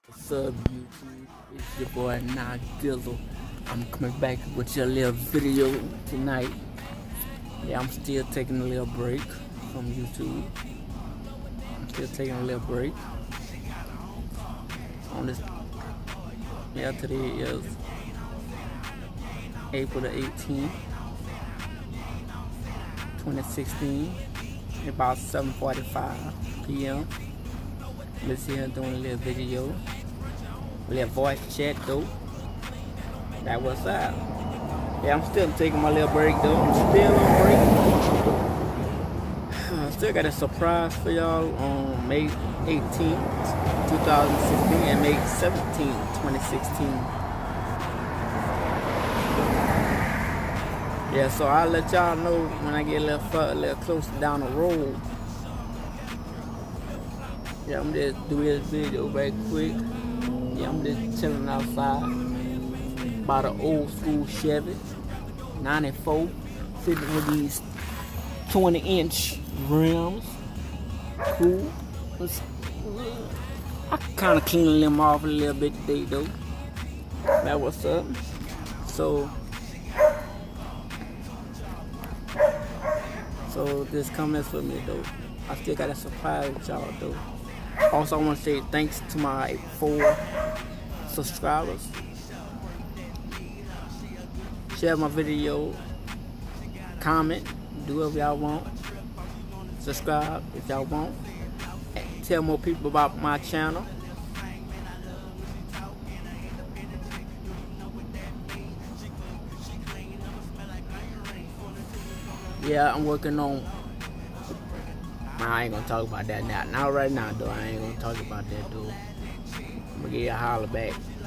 What's up, YouTube? It's your boy Nadizzle. I'm coming back with your little video tonight. Yeah, I'm still taking a little break from YouTube. I'm still taking a little break on this. Yeah, today is April the 18th, 2016. About 7:45 p.m. Let's see her doing a little video. A little voice chat though. That what's up. Yeah, I'm still taking my little break though. I'm still on break. I still got a surprise for y'all on May 18th, 2016 and May 17th, 2016. Yeah, so I'll let y'all know when I get a little closer down the road. Yeah, I'm just doing this video very quick. Yeah, I'm just chilling outside by the old school Chevy 94, sitting with these 20-inch rims. Cool. I kind of cleaning them off a little bit today though. That what's up. So this comments for me though. I still got a surprise with y'all though. Also, I want to say thanks to my 4 subscribers. Share my video, comment, do whatever y'all want. Subscribe if y'all want. Tell more people about my channel. Yeah, I'm working on. I ain't gonna talk about that now. Not right now, though. I ain't gonna talk about that, though. I'm gonna get a holler back.